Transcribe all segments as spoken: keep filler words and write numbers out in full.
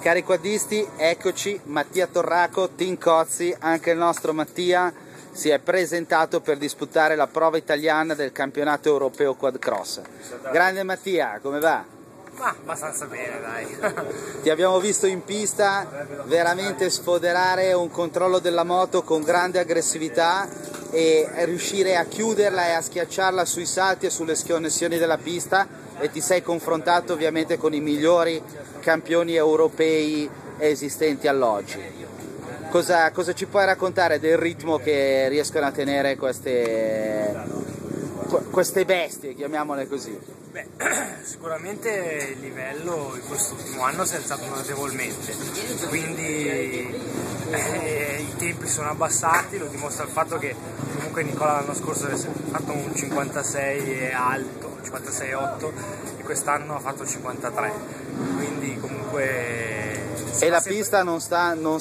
Cari quaddisti, eccoci, Mattia Torraco, Team Cozzi, anche il nostro Mattia si è presentato per disputare la prova italiana del campionato europeo quad cross. Grande Mattia, come va? Ma abbastanza bene, dai. Ti abbiamo visto in pista veramente sfoderare un controllo della moto con grande aggressività e riuscire a chiuderla e a schiacciarla sui salti e sulle connessioni della pista, e ti sei confrontato ovviamente con i migliori campioni europei esistenti all'oggi. Cosa, cosa ci puoi raccontare del ritmo che riescono a tenere queste, queste bestie, chiamiamole così? Beh, sicuramente il livello in quest'ultimo anno si è alzato notevolmente, quindi eh, i tempi sono abbassati, lo dimostra il fatto che comunque Nicola l'anno scorso ha fatto un cinquantasei alto, cinquantasei otto, e quest'anno ha fatto cinquantatré, quindi comunque... E la pista non sta, non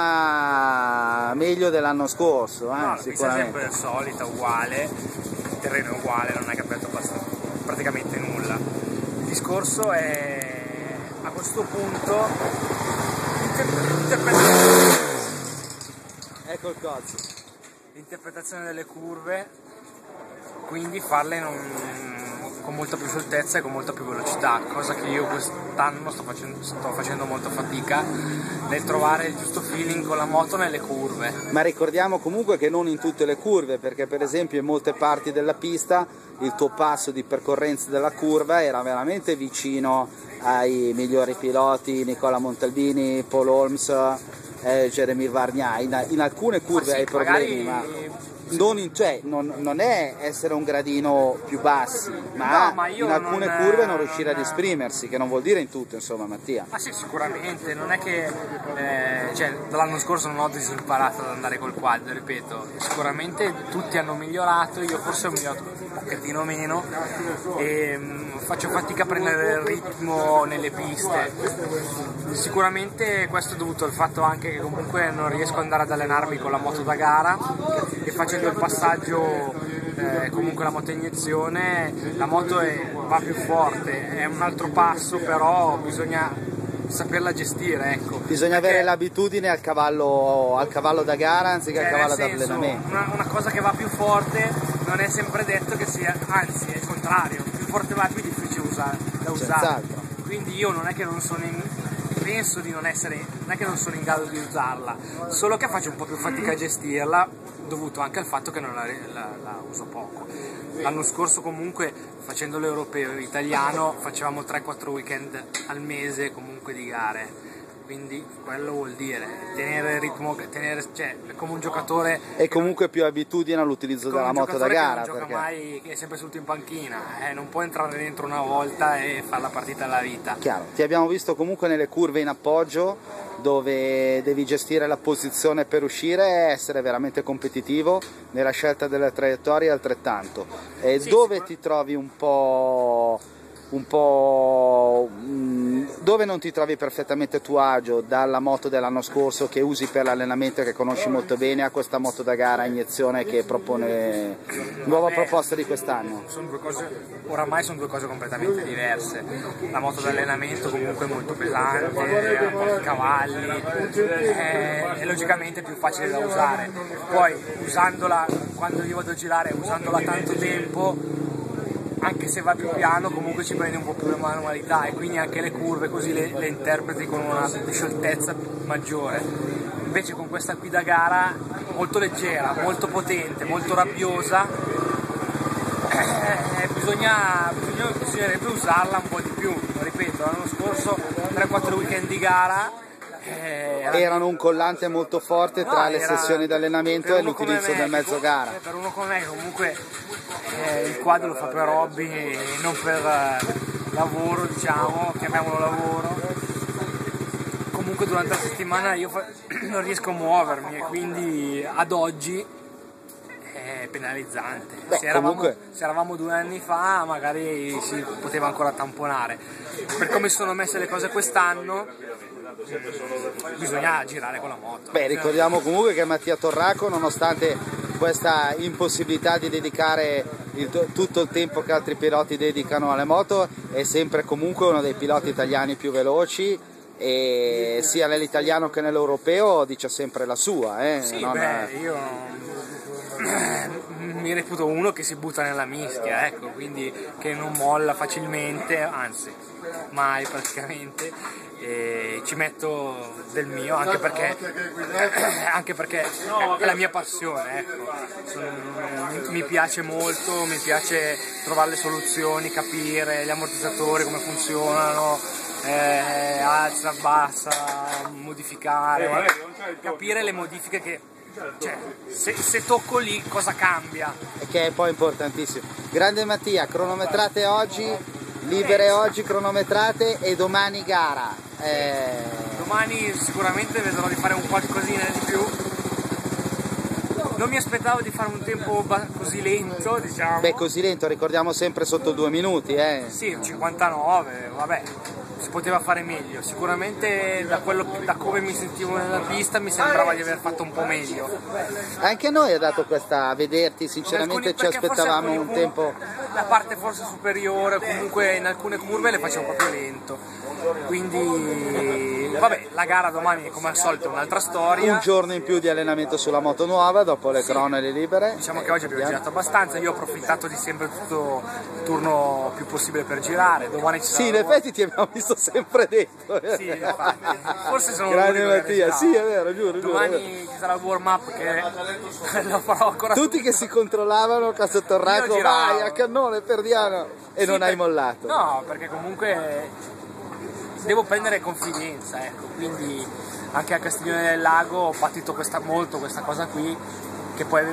sta meglio dell'anno scorso, eh, no, la sicuramente. pista è sempre solita, uguale, il terreno è uguale, non è cambiato praticamente nulla. Il discorso è, a questo punto, l'interpretazione... Ecco il cozzo. L'interpretazione delle curve, quindi farle in un, con molta più scioltezza e con molta più velocità, cosa che io quest'anno sto facendo, sto facendo molta fatica nel trovare il giusto feeling con la moto nelle curve. Ma ricordiamo comunque che non in tutte le curve, perché per esempio in molte parti della pista il tuo passo di percorrenza della curva era veramente vicino ai migliori piloti, Nicola Montalbini, Paul Holmes, eh, Jeremy Vargna. In, in alcune curve ma sì, hai problemi, magari... ma... Non, in, cioè, non, non è essere un gradino più bassi, ma, no, ma io in alcune non, curve non riuscire non... ad esprimersi, che non vuol dire in tutto, insomma, Mattia. Ma sì, sicuramente, non è che eh, cioè, dall'anno scorso non ho disimparato ad andare col quad, ripeto, sicuramente tutti hanno migliorato, io forse ho migliorato un pochettino meno e mh, faccio fatica a prendere il ritmo nelle piste. Sicuramente questo è dovuto al fatto anche che comunque non riesco ad andare ad allenarmi con la moto da gara, e facendo il passaggio eh, comunque la moto a iniezione, la moto è, va più forte, è un altro passo, però bisogna saperla gestire, ecco. Bisogna Perché, avere l'abitudine al cavallo, al cavallo da gara anziché cioè, al cavallo nel senso, d'allenamento. Una, una cosa che va più forte non è sempre detto che sia, anzi è il contrario, più forte va più difficile usare, da usare. Senz'altro. Quindi io non è che non sono in, penso di non essere, non è che non sono in grado di usarla, solo che faccio un po' più fatica a gestirla, dovuto anche al fatto che non la, la, la uso poco. L'anno scorso comunque, facendo l'europeo italiano, facevamo tre quattro weekend al mese comunque di gare, quindi quello vuol dire tenere il ritmo, tenere, cioè è come un giocatore E comunque più abitudine all'utilizzo della moto da gara, che non gioca perché... mai, che è sempre seduto in panchina, eh, non può entrare dentro una volta e fare la partita alla vita. Chiaro, ti abbiamo visto comunque nelle curve in appoggio, dove devi gestire la posizione per uscire e essere veramente competitivo, nella scelta delle traiettorie altrettanto. E Sì, dove sicur- ti trovi un po'... un po' mh, dove non ti trovi perfettamente a tuo agio dalla moto dell'anno scorso che usi per l'allenamento e che conosci molto bene a questa moto da gara a iniezione che propone nuova Beh, proposta di quest'anno? Sono due cose, oramai sono due cose completamente diverse. La moto d'allenamento comunque è molto pesante, ha pochi cavalli, è, è logicamente più facile da usare. Poi usandola, quando io vado a girare, usandola tanto tempo, anche se va più piano comunque ci prende un po' più la manualità, e quindi anche le curve così le, le interpreti con una scioltezza maggiore. Invece con questa qui da gara, molto leggera, molto potente, molto rabbiosa, eh, bisogna, bisogna, bisognerebbe usarla un po' di più. Ripeto, l'anno scorso tre quattro weekend di gara eh, era... erano un collante molto forte tra no, le era... sessioni di allenamento e l'utilizzo del mezzo gara. Per uno come me comunque eh, il quad lo fa per hobby e non per eh, lavoro, diciamo, chiamiamolo lavoro. Comunque durante la settimana io fa... non riesco a muovermi, e quindi ad oggi è penalizzante. Beh, se, eravamo, comunque... se eravamo due anni fa magari si poteva ancora tamponare. Per come sono messe le cose quest'anno bisogna girare con la moto. Beh, ricordiamo comunque che Mattia Torraco, nonostante questa impossibilità di dedicare il, tutto il tempo che altri piloti dedicano alle moto, è sempre comunque uno dei piloti italiani più veloci e sia nell'italiano che nell'europeo dice sempre la sua. Eh? Sì, non... beh, io mi reputo uno che si butta nella mischia, ecco, quindi che non molla facilmente, anzi mai praticamente, e ci metto del mio, anche perché, anche perché è la mia passione, ecco. Sono, mi piace molto, mi piace trovare le soluzioni, capire gli ammortizzatori come funzionano, eh, alza, abbassa, modificare, capire le modifiche che, cioè, se, se tocco lì cosa cambia. E che è poi importantissimo. Grande Mattia, cronometrate oggi, libere oggi, cronometrate, e domani gara. Eh... Domani sicuramente vedrò di fare un qualcosina di più. Non mi aspettavo di fare un tempo così lento, diciamo. Beh, così lento, ricordiamo sempre sotto due minuti, eh. Sì, cinquantanove, vabbè, si poteva fare meglio. Sicuramente da, quello, da come mi sentivo nella pista mi sembrava di aver fatto un po' meglio. Anche a noi ha dato questa, a vederti, sinceramente alcuni, ci aspettavamo un tempo. La parte forse superiore, comunque in alcune curve le facevo proprio lento. Quindi, vabbè, la gara domani come al solito è un'altra storia. Un giorno in più di allenamento sulla moto nuova, dopo le sì. cronache libere. Diciamo che oggi abbiamo girato abbastanza, io ho approfittato di sempre tutto il turno più possibile per girare. Domani ci sarà. Sì, in effetti ti abbiamo visto sempre dentro. Sì, infatti. Forse sono grande Mattia, sì, è vero, giuro. Domani giuro. ci sarà il warm up che lo farò ancora. Tutti che si controllavano, cazzo Torraco, vai a cannone, perdiamo, e sì, non per... hai mollato. No, perché comunque devo prendere confidenza, ecco, quindi anche a Castiglione del Lago ho patito questa, molto questa cosa qui, che poi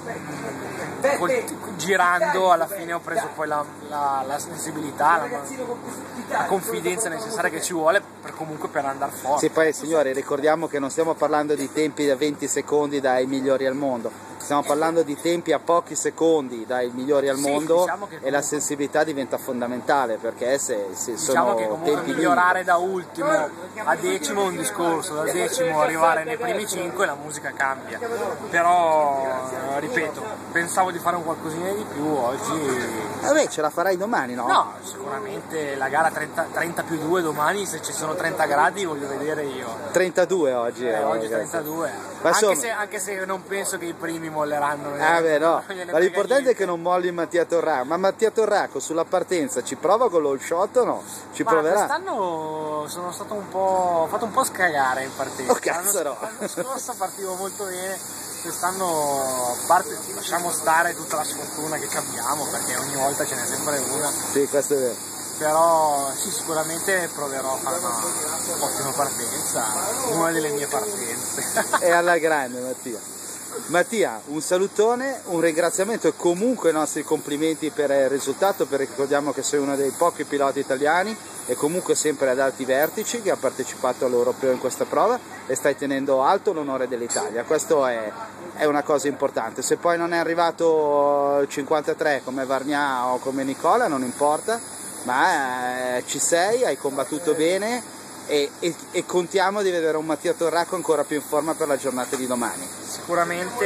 mh, girando alla fine ho preso poi la, la, la sensibilità, la, la confidenza necessaria che ci vuole per, comunque per andare forte. Sì, poi signori, ricordiamo che non stiamo parlando di tempi da venti secondi dai migliori al mondo, stiamo parlando di tempi a pochi secondi dai migliori al sì, mondo, diciamo comunque, e la sensibilità diventa fondamentale, perché se, se diciamo sono che comunque tempi migliorare limiti. Da ultimo a decimo è un discorso, da decimo arrivare nei primi cinque la musica cambia, però ripeto, pensavo di fare un qualcosina di più oggi. Vabbè, ce la farai domani, no? No, sicuramente la gara trenta, trenta più due domani, se ci sono trenta gradi voglio vedere io. trentadue oggi. Eh, oggi trentadue. Ma anche, insomma... se, anche se non penso che i primi molleranno. Ah beh no, ma l'importante è che non molli Mattia Torraco. Ma Mattia Torraco sulla partenza ci prova con l'all shot o no? Ci ma proverà? Quest'anno sono stato un po', ho fatto un po' scagare in partenza. Oh cazzo no! L'anno scorso partivo molto bene, quest'anno parte, lasciamo stare tutta la sfortuna che abbiamo, perché ogni volta ce n'è sempre una. Sì, questo è vero. Però sì, sicuramente proverò a fare una ottima partenza, una delle mie partenze. E alla grande Mattia. Mattia, un salutone, un ringraziamento e comunque i nostri complimenti per il risultato, perché ricordiamo che sei uno dei pochi piloti italiani e comunque sempre ad alti vertici, che ha partecipato all'Europeo in questa prova e stai tenendo alto l'onore dell'Italia. Questo è, è una cosa importante. Se poi non è arrivato il cinquantatré come Vargnà o come Nicola non importa, ma eh, ci sei, hai combattuto bene e, e, e contiamo di vedere un Mattia Torraco ancora più in forma per la giornata di domani.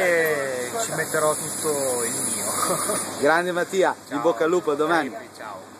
Sicuramente ci metterò tutto il mio. Grande Mattia, ciao. in bocca al lupo domani. Ciao.